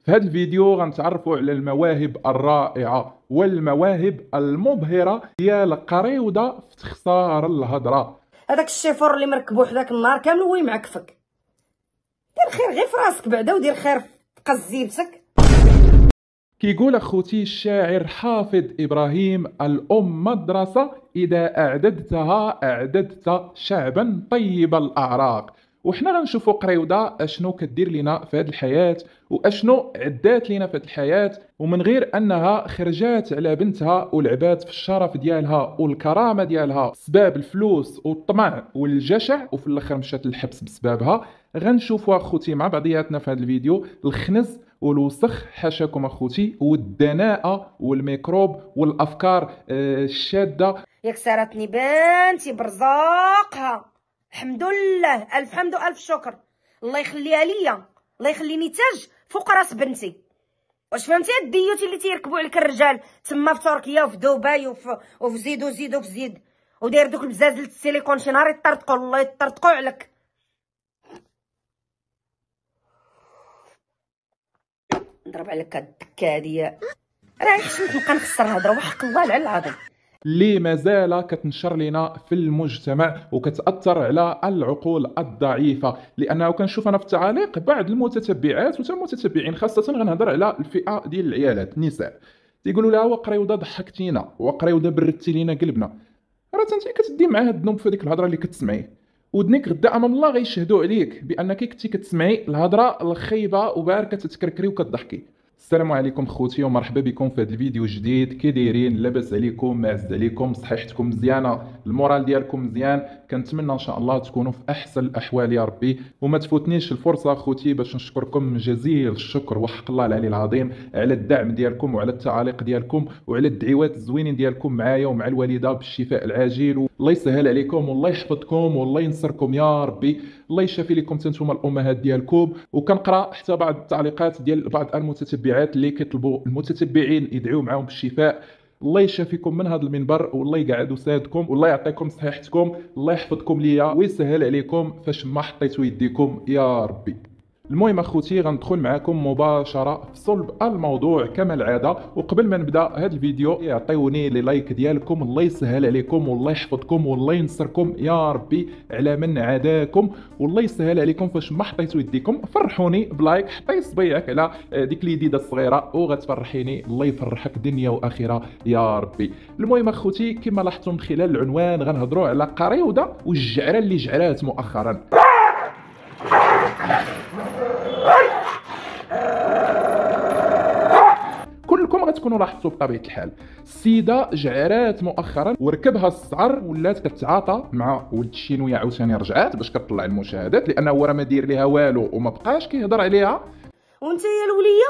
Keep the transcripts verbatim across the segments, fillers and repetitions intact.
في هذا الفيديو غنتعرفوا على المواهب الرائعة والمواهب المبهرة ديال قريودة في تخسار الهضرة. هذاك الشيفور اللي مركبو حداك النهار كامل هو يمعكفك. دير خير غير في راسك بعدا ودير خير في قزيبتك. كيقول اخوتي الشاعر حافظ ابراهيم: الام مدرسة اذا اعددتها اعددت شعبا طيب الاعراق. وحنا غنشوفوا قريوده اشنو كدير لينا في هذه الحياه واشنو عدات لينا في هذه الحياه، ومن غير انها خرجات على بنتها ولعبات في الشرف ديالها والكرامه ديالها بسبب الفلوس والطمع والجشع، وفي الاخر مشات للحبس بسببها. غنشوفوا اخوتي مع بعضياتنا في هذا الفيديو الخنز والوسخ حاشاكم اخوتي والدناءه والميكروب والافكار الشاده. ياك سارتني بنتي برزاقها، الحمد لله، الف حمد والف شكر. الله يخليها ليا، الله يخليني تاج فوق راس بنتي. واش فهمتي الديوت اللي تيركبوا عليك الرجال تما في تركيا وفي دبي وفي وفي زيد وزيد وفي زيد، وداير دوك البزازل السيليكون شي نهار يطرطقوا الله يطرطقوا عليك. نضرب عليك هاد الدكه هادي، راه خصني نبقى نخسر الهضره وحق الله العلي العظيم اللي مازال كتنشر لنا في المجتمع وكتاثر على العقول الضعيفه. لانه كنشوف انا في التعاليق بعض المتتبعات وتا المتتبعين خاصه، غنهضر على الفئه ديال العيالات النساء، تيقولوا لها وقريوده ضحكتينا، وقريوده بردتي لينا قلبنا. راه انت كتدي مع هاد الذنب في ديك الهضره اللي كتسمعي، ودنيك غدا امام الله غيشهدوا عليك بانك كنتي كتسمعي الهضره الخايبه وباركه تتكركري وكتضحكي. السلام عليكم خوتي ومرحبا بكم في هذا الفيديو الجديد. كي دايرين؟ لاباس عليكم؟ معز عليكم؟ صحيحتكم مزيانه؟ المورال ديالكم مزيان؟ كنتمنى ان شاء الله تكونوا في احسن الاحوال يا ربي. وما تفوتنيش الفرصه خوتي باش نشكركم جزيل الشكر وحق الله العلي العظيم على الدعم ديالكم وعلى التعاليق ديالكم وعلى الدعوات الزوينين ديالكم معايا ومع الوالده بالشفاء العاجل. الله يسهل عليكم والله يحفظكم والله ينصركم يا ربي. الله يشافي لكم نتوما الامهات ديالكم. وكنقرا حتى بعض التعليقات ديال بعض المتتبعات اللي كيطلبوا المتتبعين يدعوا معاهم بالشفاء. الله يشافيكم من هذا المنبر والله يقعد وسادكم والله يعطيكم صحيحتكم، الله يحفظكم ليا ويسهل عليكم فاش ما حطيتوا يديكم يا ربي. المهم اخوتي غندخل معكم مباشره في صلب الموضوع كما العاده. وقبل ما نبدا هذا الفيديو يعطيوني لي لايك ديالكم، الله يسهل عليكم والله يحفظكم والله ينصركم يا ربي على من عاداكم، والله يسهل عليكم فاش ما حطيتوا يديكم. فرحوني بلايك، حطي صبيعك على ديك اليديده الصغيره وغتفرحيني، الله يفرحك دنيا واخره يا ربي. المهم اخوتي كما لاحظتم من خلال العنوان غنهضروا على قريوده والجعره اللي جعرات مؤخرا. كلكم غتكونوا لاحظتوا بطبيعه الحال السيده جعرات مؤخرا وركبها السعر ولات كتعاطى مع ولد الشينويه، عاوتاني رجعات باش كطلع المشاهدات لانه هو راه ما داير ليها والو وما بقاش كيهضر عليها. وانت يا الوليه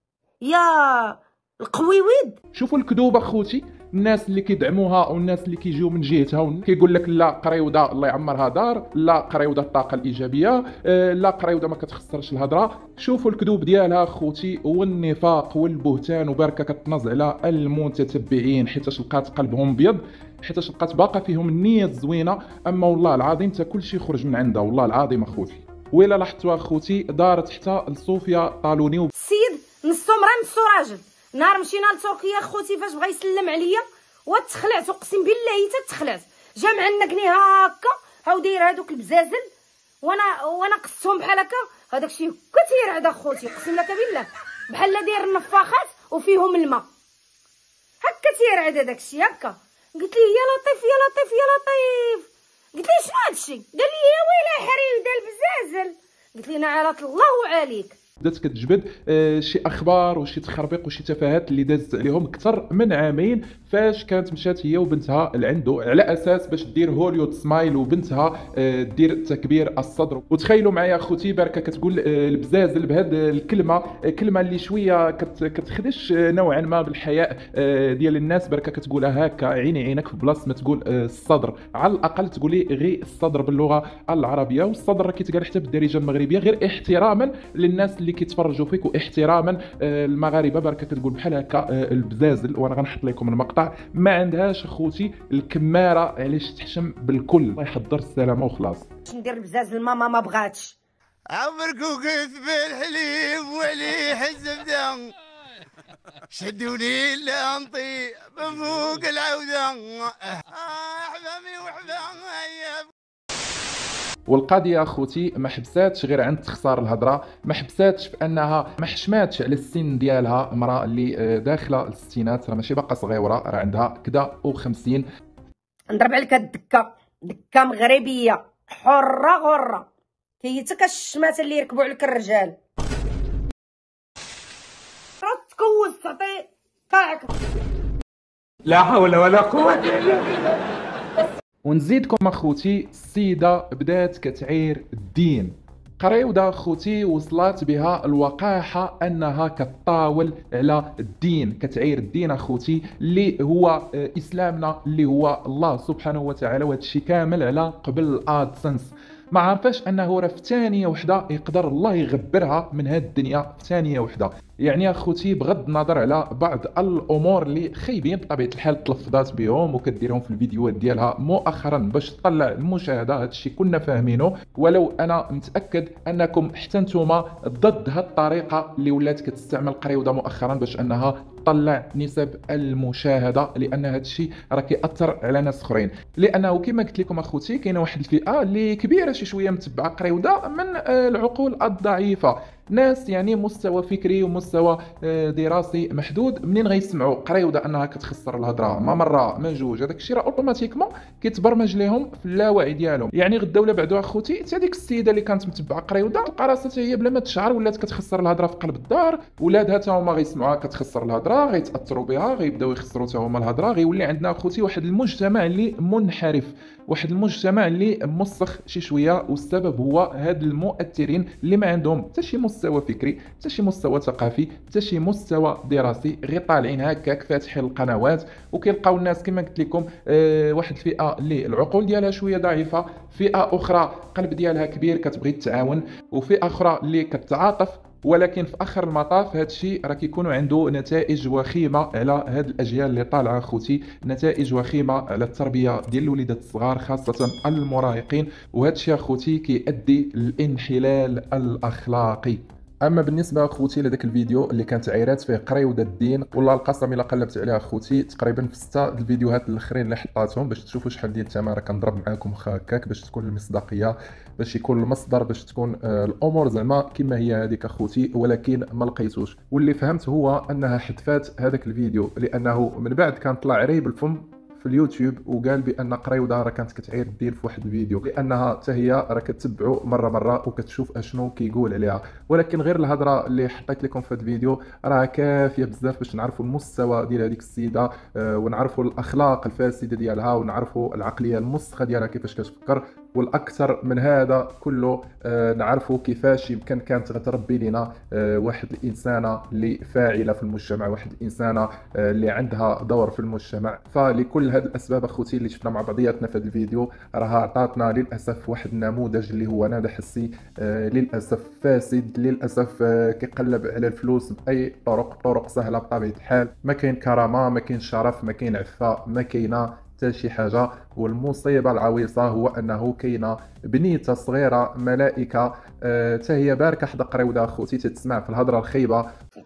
يا القويويد. شوفوا الكذوب اخوتي، الناس اللي كيدعموها والناس اللي كيجيو من جهتها كيقول لك لا قريوده الله يعمرها دار، لا قريوده الطاقه الايجابيه، لا قريوده ما كتخسرش الهضره. شوفوا الكذوب ديالها اخوتي والنفاق والبهتان، وبركه كتنظ على المتتبعين حيتاش لقات قلبهم ابيض، حيتاش لقات باقا فيهم النيه الزوينه. اما والله العظيم حتى كلشي خرج من عندها والله العظيم اخوتي. وإلا لاحظتوا اخوتي دارت حتى لصوفيا طالوني و... السيد نصو مرا نصو راجل. نهار مشينا لتركيا خوتي فاش بغا يسلم عليا وتخلعت، اقسم بالله حتى تخلعت، جا معنقني هكا هاو داير هذوك البزازل وانا وانا قصتهم بحال هكا. هذاك الشيء كثير عاد اخوتي اقسم لك بالله بحال داير النفاخات وفيهم الماء هكا تيرعد هذاك الشيء هكا. قلت ليه يا لطيف يا لطيف يا لطيف، قلت ليه شنو هذا الشيء؟ قال لي يا ويلي حريده البزازل. قلت ليه نعرات الله عليك. بدات كتجبد آه شي اخبار وشي تخربيق وشي تفاهات اللي دازت عليهم اكثر من عامين فاش كانت مشات هي وبنتها لعنده على اساس باش دير هوليود سمايل وبنتها آه دير تكبير الصدر. وتخيلوا معايا اخوتي بركه كتقول آه البزازل بهذه الكلمه، آه كلمه اللي شويه كت كتخدش آه نوعا ما بالحياء آه ديال الناس. بركه كتقولها هكا عيني عينك في بلاصه ما تقول آه الصدر، على الاقل تقولي غير الصدر باللغه العربيه. والصدر راه كيتقال حتى بالدارجه المغربيه غير احتراما للناس اللي كيتفرجوا فيك واحتراما. المغاربه بركه كتقول بحال هكا البزازل. وانا غنحط لكم المقطع ما عندهاش اخوتي الكماره علاش تحشم بالكل. الله يحضر السلامه وخلاص. ندير البزازل ماما ما بغاتش، عمركو قلت بالحليب ولي حزب دم شدوني لانطي بفوق العودة احبامي وحبامي. والقضيه اخوتي ما حبساتش غير عند تخسار الهضره، ما حبساتش بانها ما حشماتش على السن ديالها. امراه اللي داخله الستينات راه ماشي باقا صغيره، راه عندها كدا و50. نضرب عليك الدكه، دكه مغربيه حره غره كيتك الشماته اللي يركبوا عليك الرجال. تكوز تعطي قاعك. لا حول ولا قوة الا بالله. ونزيدكم اخوتي، السيده بدات كتعير الدين. قريوده اخوتي وصلت بها الوقاحه انها كتطاول على الدين، كتعير الدين اخوتي اللي هو اسلامنا، اللي هو الله سبحانه وتعالى، وهذا الشيء كامل على قبل الادسنس. ما عارفاش انه راه في ثانيه وحده يقدر الله يغبرها من هاد الدنيا في ثانيه وحده. يعني اخوتي بغض النظر على بعض الامور اللي خايبين بطبيعه الحال تلفظات بهم وكديرهم في الفيديوهات ديالها مؤخرا باش تطلع المشاهده، هذا الشيء كنا فاهمينه، ولو انا متاكد انكم حتى نتوما ضد هاد الطريقه اللي ولات كتستعمل قريوده مؤخرا باش انها تطلع نسب المشاهده، لان هذا الشيء راه كيأثر على ناس اخرين. لانه كما قلت لكم اخوتي كاينه واحد الفئه اللي كبيره شي شويه متبعه قريوده من العقول الضعيفه، ناس يعني مستوى فكري ومستوى دراسي محدود، منين غيسمعوا قريوده انها كتخسر الهضره ما مره ما جوج، هذاك الشيء راه اوتوماتيكمون كيتبرمج لهم في اللاوعي ديالهم. يعني غدا ولا بعدو اخوتي حتى ديك السيده اللي كانت متبعه قريوده تلقى راسها هي بلا ما تشعر ولات كتخسر الهضره في قلب الدار، ولادها حتى هما غيسمعوها كتخسر الهضره، غيتاثروا بها، غيبداو يخسروا حتى هما الهضره، غيولي عندنا اخوتي واحد المجتمع اللي منحرف، واحد المجتمع اللي مسخ شي شويه، والسبب هو هاد المؤثرين اللي ما عندهم حتى شي مستوى فكري، حتى شي مستوى ثقافي، حتى شي مستوى دراسي، غير طالعين هكاك فاتحين القنوات وكيلقاو الناس كما قلت لكم أه واحد الفئه اللي العقول ديالها شويه ضعيفه، فئه اخرى قلب ديالها كبير كتبغي التعاون، وفئه اخرى اللي كتعاطف، ولكن في اخر المطاف هذا الشيء راه كيكونوا عنده نتائج وخيمه على هاد الاجيال اللي طالعه اخوتي، نتائج وخيمه على التربيه ديال الوليدات الصغار خاصه المراهقين، وهذا الشيء اخوتي كيؤدي للانحلال الاخلاقي. اما بالنسبه اخوتي لذاك الفيديو اللي كانت عيرات فيه قريوده الدين، والله القسم الا قلبت عليها اخوتي تقريبا في سته الفيديوهات الاخرين اللي حطاتهم باش تشوفوا شحال ديال التماره كنضرب معاكم واخا هكاك باش تكون المصداقيه، باش يكون المصدر، باش تكون آه الامور زعما كما هي هذيك اخوتي، ولكن ما لقيتوش. واللي فهمت هو انها حذفات هذاك الفيديو لانه من بعد كان طلع عريب الفم في اليوتيوب وقال بان قريوده راه كانت كتعير الدين في واحد الفيديو، لانها حتى هي راه كتبعو مره مره وكتشوف اشنو كيقول عليها، ولكن غير الهضره اللي حطيت لكم في هذا الفيديو راه كافيه بزاف باش نعرفوا المستوى ديال هذيك السيده، آه ونعرفوا الاخلاق الفاسده ديالها، ونعرفوا العقليه المسخه ديالها كيفاش كتفكر، والاكثر من هذا كله آه نعرفوا كيفاش يمكن كانت غتربي لنا آه واحد الانسانه اللي فاعله في المجتمع، واحد الانسانه آه اللي عندها دور في المجتمع. فلكل هذه الاسباب اخوتي اللي شفنا مع بعضياتنا في هذا الفيديو راه عطاتنا للاسف واحد النموذج اللي هو نادى حسي آه للاسف فاسد، للاسف آه كيقلب على الفلوس باي طرق، طرق سهله بطبيعه الحال، ما كاين كرامه، ما كاين شرف، ما كاين عفه، ما كاينه حتى شي حاجه. والمصيبه العويصه هو انه كاينه بنيته صغيره ملائكه حتى آه هي باركه حدا قريوده اخوتي تتسمع في الهضره الخايبه.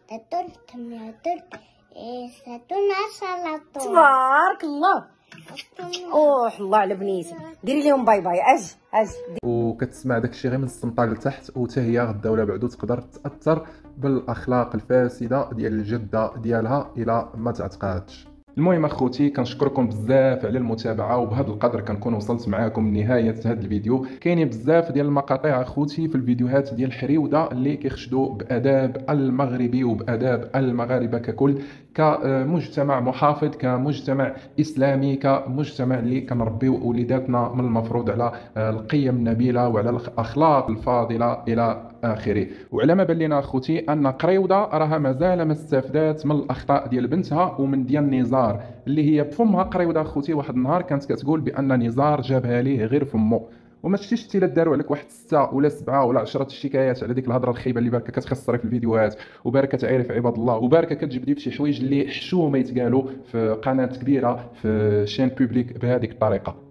تبارك الله، اوه الله على بنيتي، ديري لهم باي باي، اجي اجي. وكتسمع داكشي غير من السنطه لتحت، وتا هي غدا ولا بعدو تقدر تاثر بالاخلاق الفاسده ديال الجده ديالها الى ما تعتقادش. المهم اخوتي كنشكركم بزاف على المتابعه، وبهذا القدر كنكون وصلت معاكم لنهايه هذا الفيديو. كاينين بزاف ديال المقاطع اخوتي في الفيديوهات ديال حريوده اللي كيخشدوا باداب المغربي وباداب المغاربه ككل، كمجتمع محافظ، كمجتمع اسلامي، كمجتمع اللي كنربيو وليداتنا من المفروض على القيم النبيله وعلى الاخلاق الفاضله الى اخره. وعلى ما بان لنا اخوتي ان قريوده راها مازال ما استفدات من الاخطاء ديال بنتها ومن ديال نزار اللي هي بفمها. قريوده اخوتي واحد النهار كانت كتقول بان نزار جابها ليه غير فمو، وما شفتيش حتى الا داروا عليك واحد ستة ولا سبعة ولا عشرة الشكايات على ديك الهضره الخايبه اللي باركه كتخسري في الفيديوهات، وباركه تعرف عباد الله، وباركه كتجبدي بشي حوايج اللي حشومه يتقالوا في قناه كبيره في شين بوبليك بهذيك الطريقه.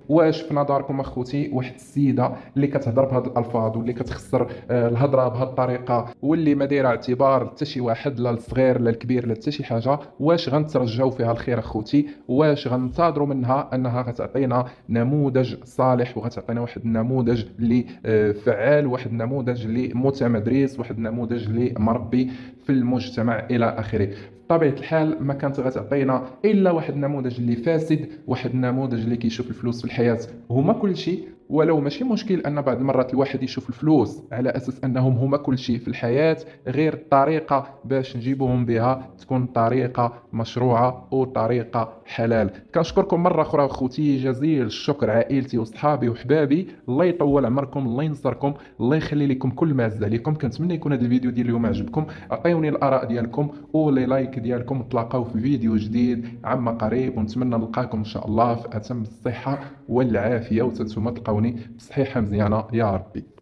واش في نظركم اخوتي واحد السيده اللي كتهضر بهاد الالفاظ واللي كتخسر آه، الهضره بهاد الطريقه واللي ما دايره اعتبار حتى شي واحد، لا الصغير لا الكبير لا حتى شي حاجه، واش غنترجاو فيها الخير اخوتي؟ واش غننتظروا منها انها غتعطينا نموذج صالح وغتعطينا واحد النموذج اللي آه، فعال، واحد النموذج اللي متمدرس، واحد النموذج اللي مربي في المجتمع الى اخره؟ بطبيعه الحال ما كانت غتعطينا الا واحد النموذج اللي فاسد، واحد النموذج اللي كيشوف الفلوس في الحياه هما كل شيء. ولو ماشي مشكل ان بعض المرات الواحد يشوف الفلوس على اساس انهم هما كل شيء في الحياه، غير الطريقه باش نجيبوهم بها تكون طريقه مشروعه وطريقه حلال. كنشكركم مره اخرى اخوتي جزيل الشكر، عائلتي وصحابي وحبابي، الله يطول عمركم، الله ينصركم، الله يخلي لكم كل ما عز عليكم. كنتمنى يكون هذا الفيديو ديال اليوم عجبكم، عطيوني الاراء ديالكم ولي لايك ديالكم، نتلاقاو في فيديو جديد عما قريب، ونتمنى نلقاكم ان شاء الله في اتم الصحه والعافيه، وتنتوما تلقاوني بصحيحه مزيانه يا ربي.